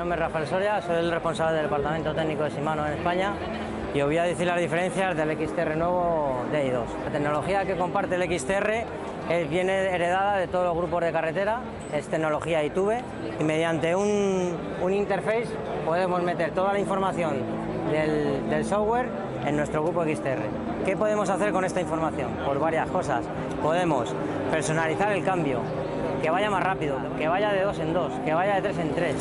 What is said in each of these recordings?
nombre es Rafael Soria, soy el responsable del departamento técnico de Shimano en España y os voy a decir las diferencias del XTR nuevo Day2. La tecnología que comparte el XTR viene heredada de todos los grupos de carretera, es tecnología iTube y mediante un interface podemos meter toda la información del software en nuestro grupo XTR. ¿Qué podemos hacer con esta información? Pues varias cosas. Podemos personalizar el cambio, que vaya más rápido, que vaya de 2 en 2, que vaya de 3 en 3.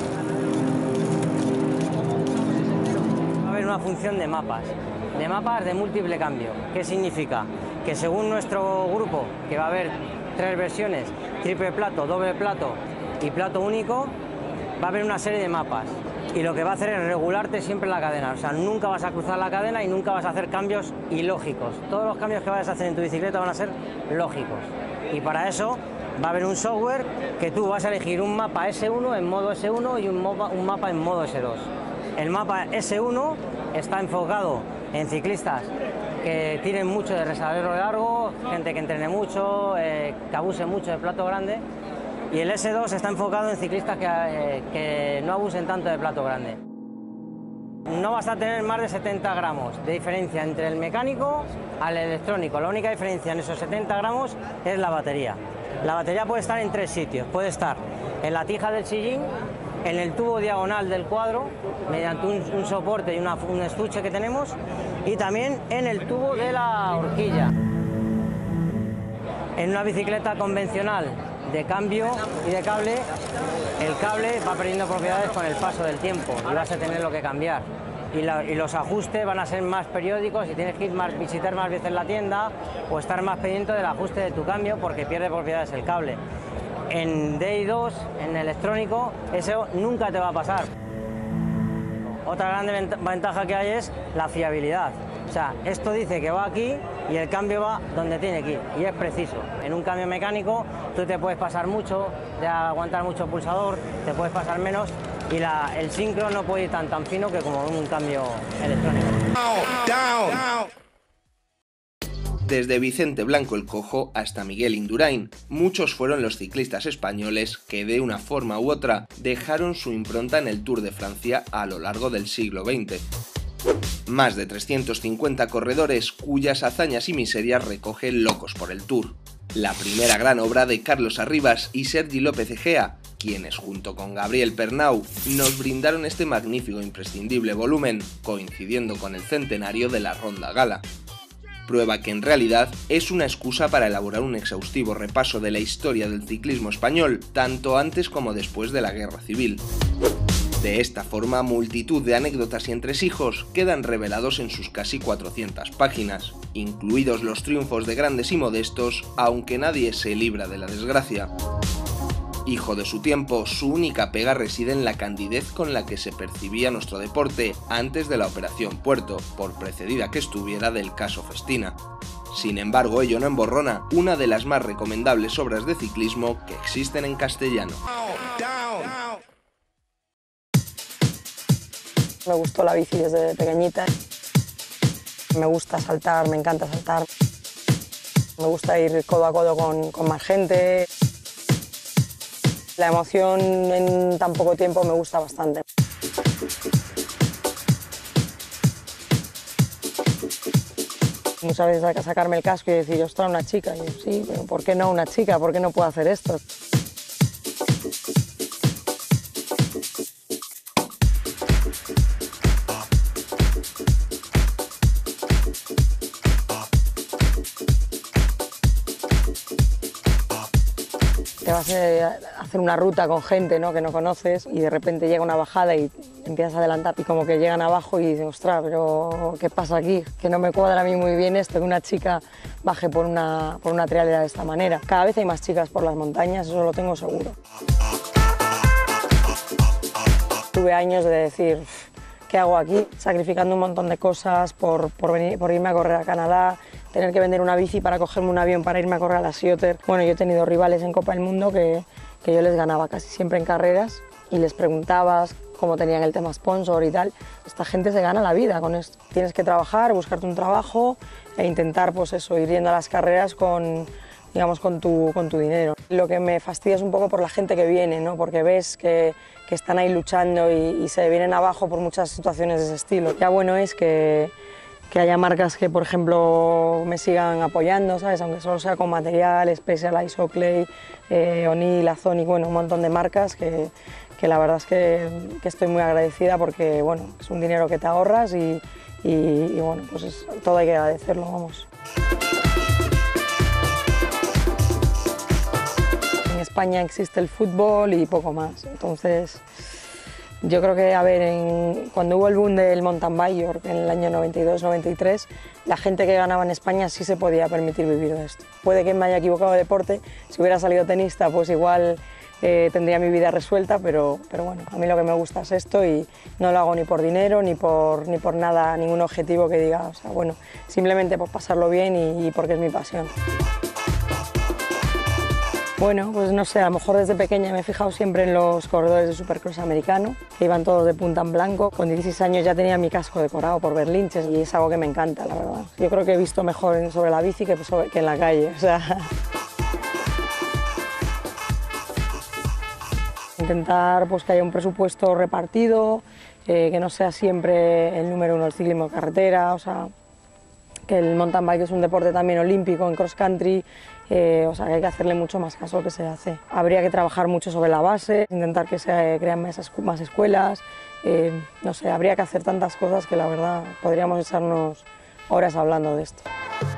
Va a haber una función de mapas de múltiple cambio. ¿Qué significa? Que según nuestro grupo, que va a haber 3 versiones, triple plato, doble plato y plato único, va a haber una serie de mapas. Y lo que va a hacer es regularte siempre la cadena, o sea, nunca vas a cruzar la cadena y nunca vas a hacer cambios ilógicos. Todos los cambios que vayas a hacer en tu bicicleta van a ser lógicos. Y para eso va a haber un software que tú vas a elegir un mapa S1 en modo S1 y un mapa en modo S2. El mapa S1 está enfocado en ciclistas que tienen mucho de resalero largo, gente que entrene mucho, que abuse mucho de plato grande. Y el S2 está enfocado en ciclistas que no abusen tanto de plato grande. No vas a tener más de 70 gramos de diferencia entre el mecánico al electrónico. La única diferencia en esos 70 gramos es la batería. La batería puede estar en 3 sitios. Puede estar en la tija del sillín, en el tubo diagonal del cuadro, mediante un soporte y un estuche que tenemos, y también en el tubo de la horquilla. En una bicicleta convencional de cambio y de cable, el cable va perdiendo propiedades con el paso del tiempo y vas a tenerlo que cambiar. Y los ajustes van a ser más periódicos y tienes que visitar más veces la tienda o estar más pendiente del ajuste de tu cambio porque pierde propiedades el cable. En Day2, en electrónico, eso nunca te va a pasar. Otra gran ventaja que hay es la fiabilidad. O sea, esto dice que va aquí y el cambio va donde tiene que ir y es preciso. En un cambio mecánico tú te puedes pasar mucho, de aguantar mucho el pulsador, te puedes pasar menos y el sincro no puede ir tan fino que como en un cambio electrónico. Desde Vicente Blanco el Cojo hasta Miguel Indurain, muchos fueron los ciclistas españoles que de una forma u otra dejaron su impronta en el Tour de Francia a lo largo del siglo XX. Más de 350 corredores cuyas hazañas y miserias recoge Locos por el Tour, la primera gran obra de Carlos Arribas y Sergi López Egea, quienes junto con Gabriel Pernau nos brindaron este magnífico e imprescindible volumen, coincidiendo con el centenario de la Ronda Gala. Prueba que en realidad es una excusa para elaborar un exhaustivo repaso de la historia del ciclismo español, tanto antes como después de la Guerra Civil. De esta forma, multitud de anécdotas y entresijos quedan revelados en sus casi 400 páginas, incluidos los triunfos de grandes y modestos, aunque nadie se libra de la desgracia. Hijo de su tiempo, su única pega reside en la candidez con la que se percibía nuestro deporte antes de la Operación Puerto, por precedida que estuviera del caso Festina. Sin embargo, ello no emborrona una de las más recomendables obras de ciclismo que existen en castellano. Me gustó la bici desde pequeñita. Me gusta saltar, me encanta saltar. Me gusta ir codo a codo con más gente. La emoción en tan poco tiempo me gusta bastante. Muchas veces hay que sacarme el casco y decir, ostras, una chica. Y yo, sí, pero ¿por qué no una chica? ¿Por qué no puedo hacer esto? Te vas a hacer una ruta con gente, ¿no?, que no conoces y de repente llega una bajada y empiezas a adelantar y como que llegan abajo y dicen, ostras, pero ¿qué pasa aquí? Que no me cuadra a mí muy bien esto, que una chica baje por una trialera de esta manera. Cada vez hay más chicas por las montañas, eso lo tengo seguro. Tuve años de decir, ¿qué hago aquí? Sacrificando un montón de cosas por irme a correr a Canadá, tener que vender una bici para cogerme un avión para irme a correr a la Sioter. Bueno, yo he tenido rivales en Copa del Mundo que yo les ganaba casi siempre en carreras y les preguntabas cómo tenían el tema sponsor y tal. Esta gente se gana la vida con esto. Tienes que trabajar, buscarte un trabajo e intentar, pues eso, ir yendo a las carreras con digamos, con tu dinero. Lo que me fastidia es un poco por la gente que viene, ¿no? Porque ves que están ahí luchando y se vienen abajo por muchas situaciones de ese estilo. Ya bueno es que haya marcas que, por ejemplo, me sigan apoyando, ¿sabes? Aunque solo sea con material, Specialized, Oakley, O'Neill, Azonic, bueno, un montón de marcas que la verdad es que estoy muy agradecida porque, bueno, es un dinero que te ahorras y bueno, pues todo hay que agradecerlo, vamos. En España existe el fútbol y poco más, entonces yo creo que, a ver, cuando hubo el boom del mountain bike en el año 92-93, la gente que ganaba en España sí se podía permitir vivir de esto. Puede que me haya equivocado de deporte, si hubiera salido tenista pues igual tendría mi vida resuelta, pero bueno, a mí lo que me gusta es esto y no lo hago ni por dinero, ni por nada, ningún objetivo que diga, o sea, bueno, simplemente por pasarlo bien y porque es mi pasión. Bueno, pues no sé, a lo mejor desde pequeña me he fijado siempre en los corredores de Supercross americano, que iban todos de punta en blanco. Con 16 años ya tenía mi casco decorado por berlinches y es algo que me encanta, la verdad. Yo creo que he visto mejor sobre la bici que en la calle, o sea. Intentar pues, que haya un presupuesto repartido, que no sea siempre el número uno el ciclismo de carretera, o sea, que el mountain bike es un deporte también olímpico en cross country, o sea que hay que hacerle mucho más caso a lo que se hace. Habría que trabajar mucho sobre la base, intentar que se crean más escuelas, no sé, habría que hacer tantas cosas que la verdad podríamos echarnos horas hablando de esto.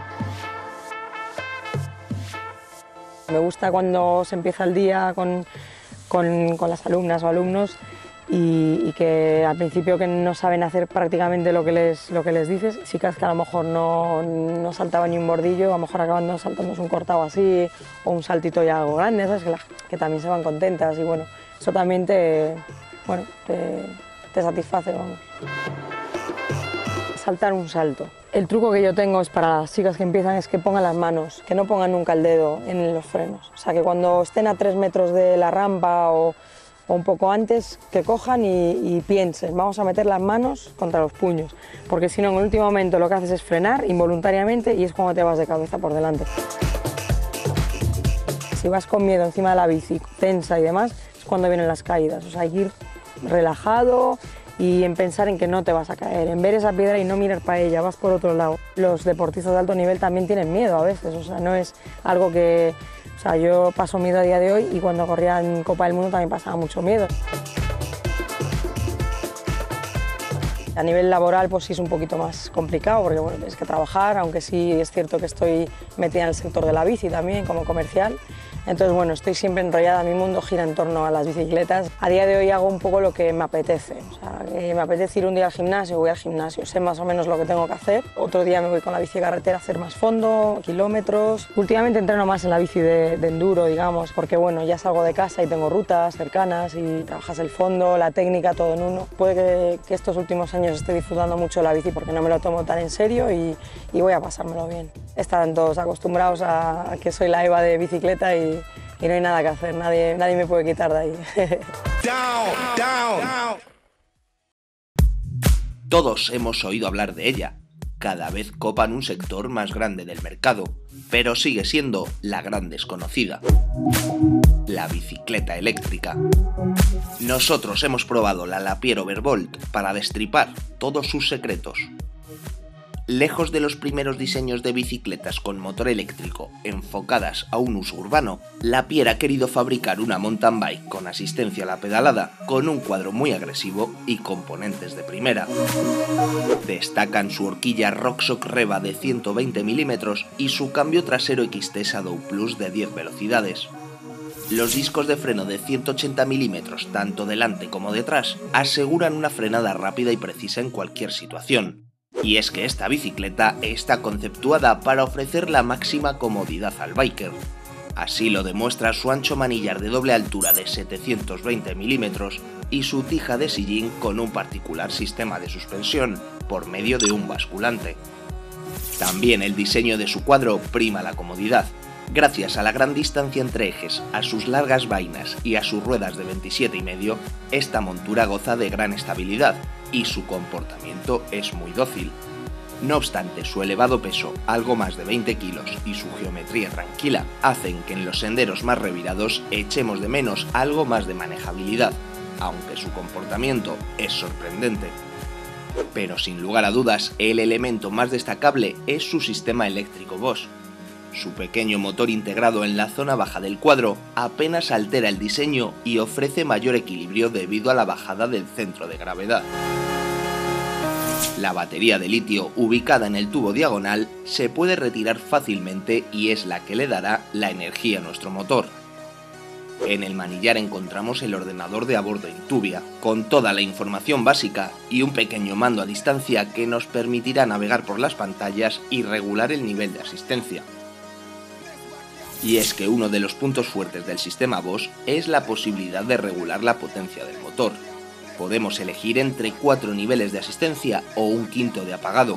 Me gusta cuando se empieza el día con las alumnas o alumnos y que al principio que no saben hacer prácticamente lo que les dices, chicas que a lo mejor no saltaban ni un bordillo, a lo mejor acaban saltándose un cortado así o un saltito ya algo grande, ¿sabes? Que también se van contentas y bueno, eso también te satisface, vamos. Saltar un salto. El truco que yo tengo es para las chicas que empiezan es que pongan las manos, que no pongan nunca el dedo en los frenos. O sea, que cuando estén a 3 metros de la rampa o un poco antes, que cojan y piensen, vamos a meter las manos contra los puños, porque si no, en el último momento lo que haces es frenar involuntariamente y es cuando te vas de cabeza por delante. Si vas con miedo encima de la bici, tensa y demás, es cuando vienen las caídas. O sea, hay que ir relajado y en pensar en que no te vas a caer, en ver esa piedra y no mirar para ella, vas por otro lado. Los deportistas de alto nivel también tienen miedo a veces, o sea, no es algo que... O sea, yo paso miedo a día de hoy y cuando corría en Copa del Mundo también pasaba mucho miedo. A nivel laboral pues sí es un poquito más complicado porque bueno, tienes que trabajar, aunque sí es cierto que estoy metida en el sector de la bici también como comercial. Entonces bueno, estoy siempre enrollada, mi mundo gira en torno a las bicicletas. A día de hoy hago un poco lo que me apetece, o sea, que me apetece ir un día al gimnasio, voy al gimnasio, sé más o menos lo que tengo que hacer. Otro día me voy con la bici de carretera a hacer más fondo, kilómetros. Últimamente entreno más en la bici de enduro, digamos, porque bueno, ya salgo de casa y tengo rutas cercanas y trabajas el fondo, la técnica, todo en uno. Puede que estos últimos años esté disfrutando mucho de la bici porque no me lo tomo tan en serio y voy a pasármelo bien. Están todos acostumbrados a que soy la Eva de bicicleta y no hay nada que hacer, nadie me puede quitar de ahí. Todos hemos oído hablar de ella. Cada vez copan un sector más grande del mercado, pero sigue siendo la gran desconocida. La bicicleta eléctrica. Nosotros hemos probado la Lapierre Overvolt para destripar todos sus secretos. Lejos de los primeros diseños de bicicletas con motor eléctrico enfocadas a un uso urbano, Lapierre ha querido fabricar una mountain bike con asistencia a la pedalada, con un cuadro muy agresivo y componentes de primera. Destacan su horquilla RockShox Reva de 120 mm y su cambio trasero XT Shadow Plus de 10 velocidades. Los discos de freno de 180 mm, tanto delante como detrás, aseguran una frenada rápida y precisa en cualquier situación. Y es que esta bicicleta está conceptuada para ofrecer la máxima comodidad al biker. Así lo demuestra su ancho manillar de doble altura de 720 mm y su tija de sillín con un particular sistema de suspensión por medio de un basculante. También el diseño de su cuadro prima la comodidad. Gracias a la gran distancia entre ejes, a sus largas vainas y a sus ruedas de 27,5, esta montura goza de gran estabilidad y su comportamiento es muy dócil. No obstante, su elevado peso, algo más de 20 kilos, y su geometría tranquila, hacen que en los senderos más revirados echemos de menos algo más de manejabilidad, aunque su comportamiento es sorprendente. Pero sin lugar a dudas, el elemento más destacable es su sistema eléctrico Bosch. Su pequeño motor integrado en la zona baja del cuadro apenas altera el diseño y ofrece mayor equilibrio debido a la bajada del centro de gravedad. La batería de litio ubicada en el tubo diagonal se puede retirar fácilmente y es la que le dará la energía a nuestro motor. En el manillar encontramos el ordenador de a bordo Intuvia, con toda la información básica y un pequeño mando a distancia que nos permitirá navegar por las pantallas y regular el nivel de asistencia. Y es que uno de los puntos fuertes del sistema Bosch es la posibilidad de regular la potencia del motor. Podemos elegir entre 4 niveles de asistencia o un quinto de apagado.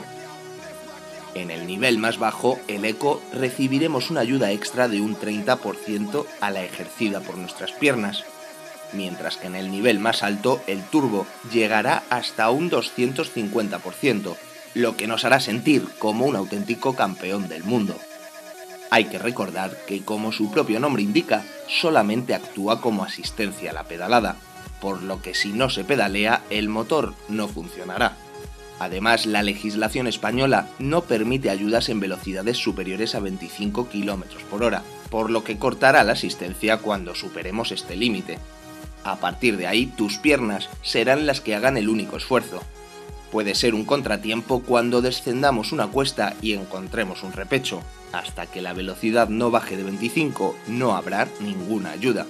En el nivel más bajo, el Eco, recibiremos una ayuda extra de un 30% a la ejercida por nuestras piernas, mientras que en el nivel más alto, el Turbo, llegará hasta un 250%, lo que nos hará sentir como un auténtico campeón del mundo. Hay que recordar que, como su propio nombre indica, solamente actúa como asistencia a la pedalada, por lo que si no se pedalea, el motor no funcionará. Además, la legislación española no permite ayudas en velocidades superiores a 25 km por hora, por lo que cortará la asistencia cuando superemos este límite. A partir de ahí, tus piernas serán las que hagan el único esfuerzo. Puede ser un contratiempo cuando descendamos una cuesta y encontremos un repecho. Hasta que la velocidad no baje de 25, no habrá ninguna ayuda.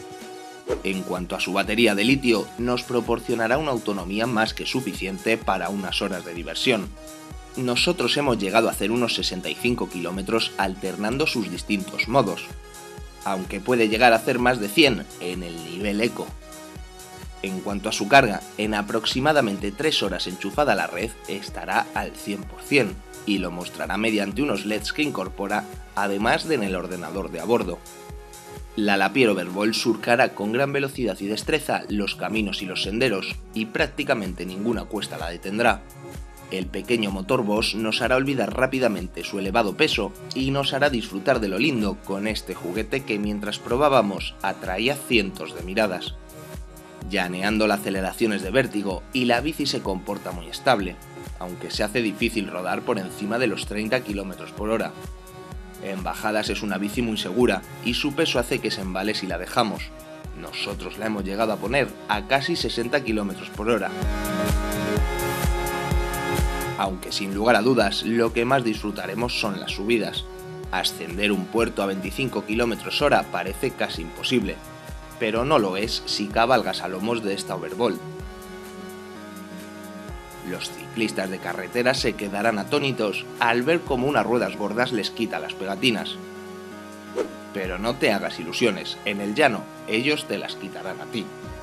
En cuanto a su batería de litio, nos proporcionará una autonomía más que suficiente para unas horas de diversión. Nosotros hemos llegado a hacer unos 65 kilómetros alternando sus distintos modos, aunque puede llegar a hacer más de 100 en el nivel Eco. En cuanto a su carga, en aproximadamente 3 horas enchufada a la red estará al 100% y lo mostrará mediante unos LEDs que incorpora, además de en el ordenador de a bordo. La Lapierre Overvolt surcará con gran velocidad y destreza los caminos y los senderos, y prácticamente ninguna cuesta la detendrá. El pequeño motor Bosch nos hará olvidar rápidamente su elevado peso y nos hará disfrutar de lo lindo con este juguete que mientras probábamos atraía cientos de miradas. Llaneando la aceleración es de vértigo y la bici se comporta muy estable, aunque se hace difícil rodar por encima de los 30 km por hora. En bajadas es una bici muy segura y su peso hace que se embale si la dejamos. Nosotros la hemos llegado a poner a casi 60 km por hora. Aunque sin lugar a dudas, lo que más disfrutaremos son las subidas. Ascender un puerto a 25 km hora parece casi imposible, pero no lo es si cabalgas a lomos de esta Overvolt. Los ciclistas de carretera se quedarán atónitos al ver cómo unas ruedas gordas les quita las pegatinas. Pero no te hagas ilusiones, en el llano ellos te las quitarán a ti.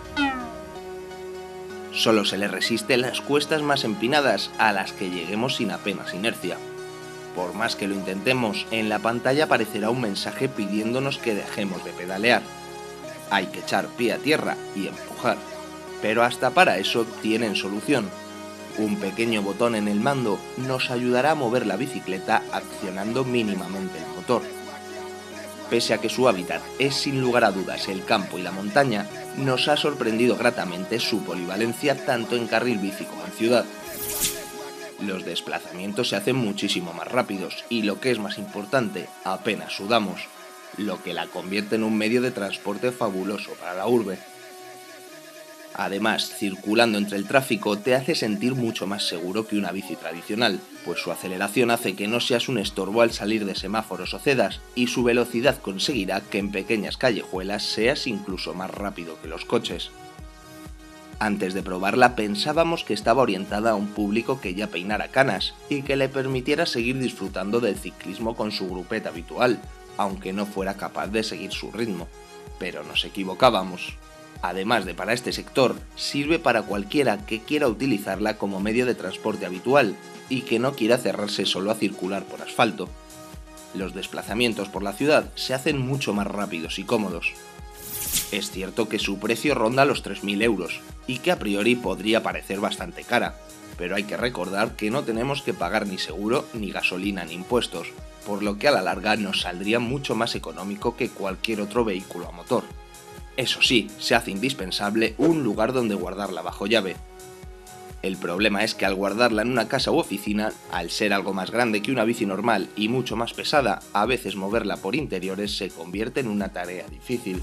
Solo se les resiste las cuestas más empinadas a las que lleguemos sin apenas inercia. Por más que lo intentemos, en la pantalla aparecerá un mensaje pidiéndonos que dejemos de pedalear. Hay que echar pie a tierra y empujar, pero hasta para eso tienen solución. Un pequeño botón en el mando nos ayudará a mover la bicicleta accionando mínimamente el motor. Pese a que su hábitat es sin lugar a dudas el campo y la montaña, nos ha sorprendido gratamente su polivalencia tanto en carril bici como en ciudad. Los desplazamientos se hacen muchísimo más rápidos y, lo que es más importante, apenas sudamos, lo que la convierte en un medio de transporte fabuloso para la urbe. Además, circulando entre el tráfico te hace sentir mucho más seguro que una bici tradicional, pues su aceleración hace que no seas un estorbo al salir de semáforos o cedas, y su velocidad conseguirá que en pequeñas callejuelas seas incluso más rápido que los coches. Antes de probarla pensábamos que estaba orientada a un público que ya peinara canas y que le permitiera seguir disfrutando del ciclismo con su grupeta habitual, aunque no fuera capaz de seguir su ritmo. Pero nos equivocábamos. Además de para este sector, sirve para cualquiera que quiera utilizarla como medio de transporte habitual y que no quiera cerrarse solo a circular por asfalto. Los desplazamientos por la ciudad se hacen mucho más rápidos y cómodos. Es cierto que su precio ronda los 3.000 euros y que a priori podría parecer bastante cara, pero hay que recordar que no tenemos que pagar ni seguro, ni gasolina, ni impuestos, por lo que a la larga nos saldría mucho más económico que cualquier otro vehículo a motor. Eso sí, se hace indispensable un lugar donde guardarla bajo llave. El problema es que al guardarla en una casa u oficina, al ser algo más grande que una bici normal y mucho más pesada, a veces moverla por interiores se convierte en una tarea difícil.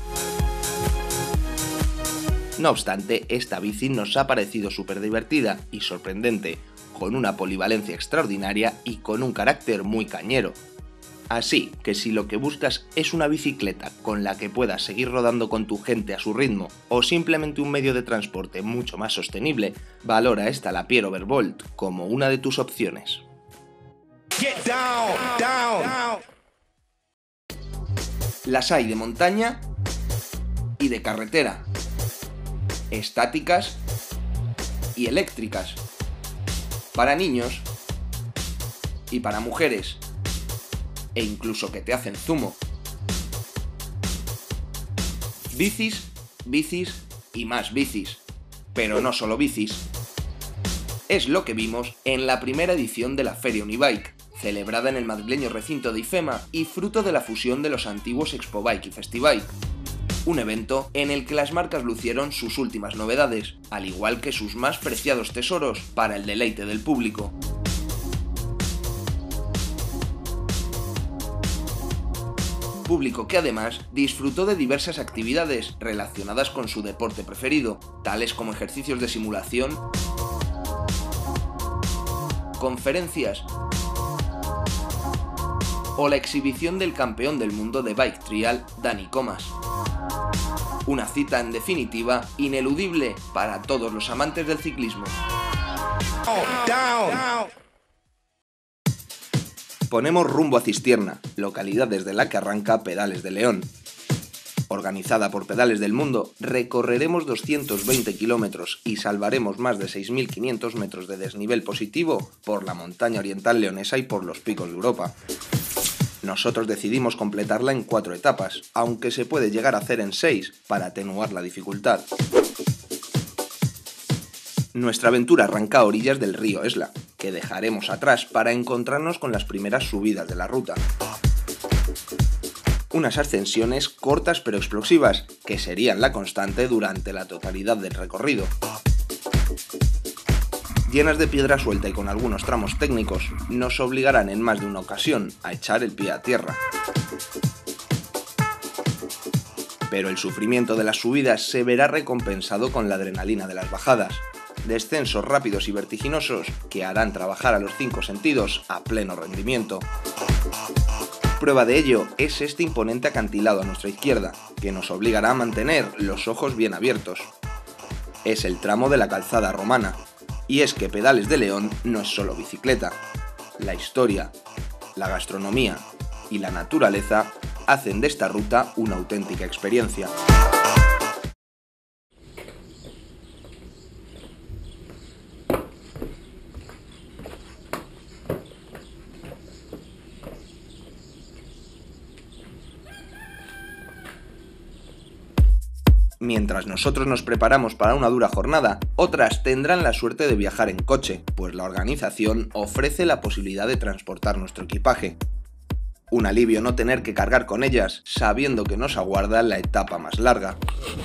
No obstante, esta bici nos ha parecido súper divertida y sorprendente, con una polivalencia extraordinaria y con un carácter muy cañero. Así que si lo que buscas es una bicicleta con la que puedas seguir rodando con tu gente a su ritmo o simplemente un medio de transporte mucho más sostenible, valora esta Lapierre Overvolt como una de tus opciones. Las hay de montaña y de carretera, estáticas y eléctricas, para niños y para mujeres, e incluso que te hacen zumo. Bicis, bicis y más bicis, pero no solo bicis. Es lo que vimos en la primera edición de la Feria Unibike, celebrada en el madrileño recinto de IFEMA y fruto de la fusión de los antiguos Expobike y Festibike. Un evento en el que las marcas lucieron sus últimas novedades, al igual que sus más preciados tesoros para el deleite del público. Público que además disfrutó de diversas actividades relacionadas con su deporte preferido, tales como ejercicios de simulación, conferencias o la exhibición del campeón del mundo de bike trial, Dani Comas. Una cita en definitiva ineludible para todos los amantes del ciclismo. Ponemos rumbo a Cistierna, localidad desde la que arranca Pedales de León. Organizada por Pedales del Mundo, recorreremos 220 kilómetros y salvaremos más de 6.500 metros de desnivel positivo por la montaña oriental leonesa y por los picos de Europa. Nosotros decidimos completarla en 4 etapas, aunque se puede llegar a hacer en 6 para atenuar la dificultad. Nuestra aventura arranca a orillas del río Esla, que dejaremos atrás para encontrarnos con las primeras subidas de la ruta. Unas ascensiones cortas pero explosivas, que serían la constante durante la totalidad del recorrido. Llenas de piedra suelta y con algunos tramos técnicos, nos obligarán en más de una ocasión a echar el pie a tierra. Pero el sufrimiento de las subidas se verá recompensado con la adrenalina de las bajadas. Descensos rápidos y vertiginosos que harán trabajar a los 5 sentidos a pleno rendimiento. Prueba de ello es este imponente acantilado a nuestra izquierda, que nos obligará a mantener los ojos bien abiertos. Es el tramo de la calzada romana, y es que Pedales de León no es solo bicicleta. La historia, la gastronomía y la naturaleza hacen de esta ruta una auténtica experiencia. Mientras nosotros nos preparamos para una dura jornada, otras tendrán la suerte de viajar en coche, pues la organización ofrece la posibilidad de transportar nuestro equipaje. Un alivio no tener que cargar con ellas, sabiendo que nos aguarda la etapa más larga.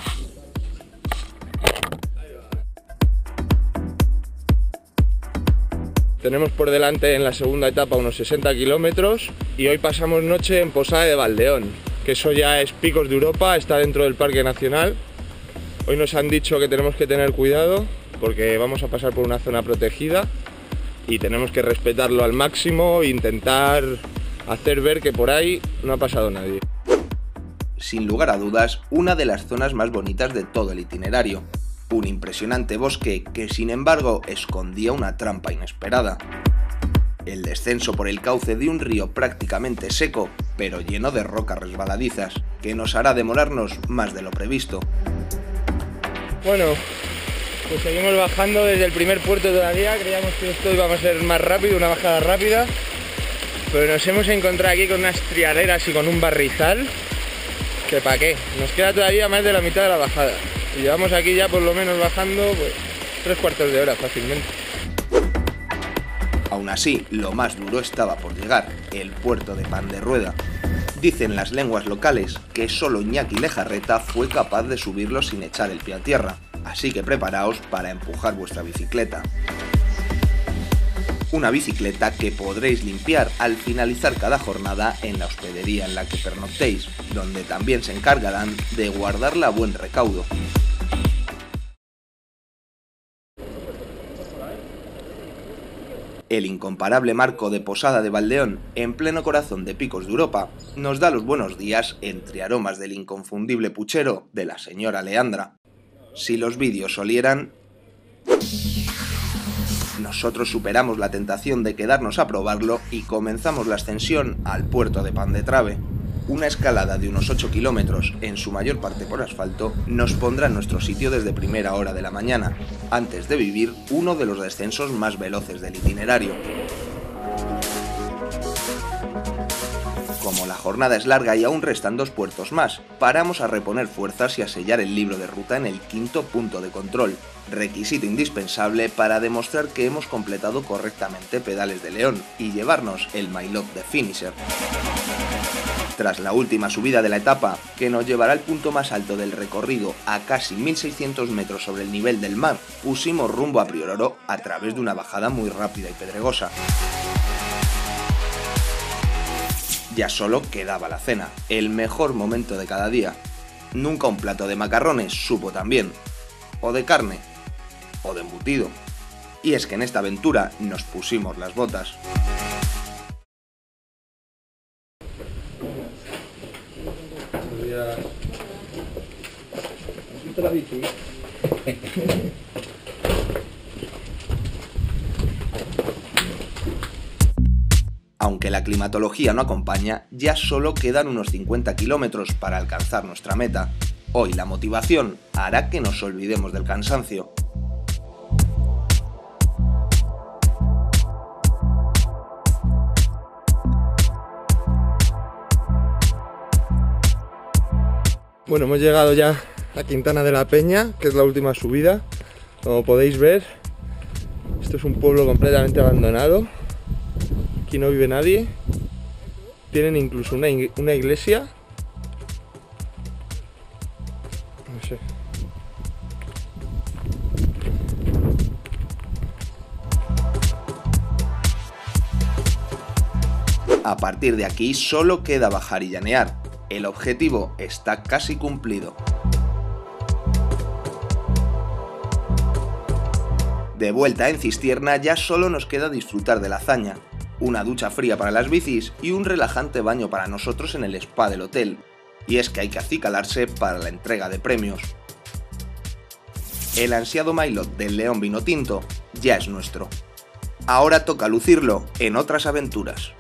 Tenemos por delante en la segunda etapa unos 60 kilómetros y hoy pasamos noche en Posada de Valdeón, que eso ya es Picos de Europa, está dentro del Parque Nacional. Hoy nos han dicho que tenemos que tener cuidado porque vamos a pasar por una zona protegida y tenemos que respetarlo al máximo e intentar hacer ver que por ahí no ha pasado nadie. Sin lugar a dudas, una de las zonas más bonitas de todo el itinerario. Un impresionante bosque que, sin embargo, escondía una trampa inesperada. El descenso por el cauce de un río prácticamente seco, pero lleno de rocas resbaladizas, que nos hará demorarnos más de lo previsto. Bueno, pues seguimos bajando desde el primer puerto todavía, creíamos que esto iba a ser más rápido, una bajada rápida, pero nos hemos encontrado aquí con unas trialeras y con un barrizal, que pa' qué, nos queda todavía más de la mitad de la bajada, y llevamos aquí ya por lo menos bajando pues 3/4 de hora fácilmente. Aún así, lo más duro estaba por llegar, el puerto de Pan de Rueda. Dicen las lenguas locales que solo Iñaki Lejarreta fue capaz de subirlo sin echar el pie a tierra, así que preparaos para empujar vuestra bicicleta. Una bicicleta que podréis limpiar al finalizar cada jornada en la hospedería en la que pernoctéis, donde también se encargarán de guardarla a buen recaudo. El incomparable marco de Posada de Valdeón, en pleno corazón de Picos de Europa, nos da los buenos días entre aromas del inconfundible puchero de la señora Leandra. Si los vídeos olieran, nosotros superamos la tentación de quedarnos a probarlo y comenzamos la ascensión al puerto de Pan de Trave. Una escalada de unos 8 kilómetros, en su mayor parte por asfalto, nos pondrá en nuestro sitio desde primera hora de la mañana, antes de vivir uno de los descensos más veloces del itinerario. Como la jornada es larga y aún restan 2 puertos más, paramos a reponer fuerzas y a sellar el libro de ruta en el 5.º punto de control, requisito indispensable para demostrar que hemos completado correctamente Pedales de León y llevarnos el maillot de finisher. Tras la última subida de la etapa, que nos llevará al punto más alto del recorrido a casi 1600 metros sobre el nivel del mar, pusimos rumbo a Priororo a través de una bajada muy rápida y pedregosa. Ya solo quedaba la cena, el mejor momento de cada día. Nunca un plato de macarrones supo tan bien, o de carne, o de embutido. Y es que en esta aventura nos pusimos las botas. Aunque la climatología no acompaña, ya solo quedan unos 50 kilómetros para alcanzar nuestra meta. Hoy la motivación hará que nos olvidemos del cansancio. Bueno, hemos llegado ya a Quintana de la Peña, que es la última subida. Como podéis ver, esto es un pueblo completamente abandonado. Aquí no vive nadie. Tienen incluso una iglesia. No sé. A partir de aquí solo queda bajar y llanear. El objetivo está casi cumplido. De vuelta en Cistierna ya solo nos queda disfrutar de la hazaña. Una ducha fría para las bicis y un relajante baño para nosotros en el spa del hotel. Y es que hay que acicalarse para la entrega de premios. El ansiado maillot del León Vinotinto ya es nuestro. Ahora toca lucirlo en otras aventuras.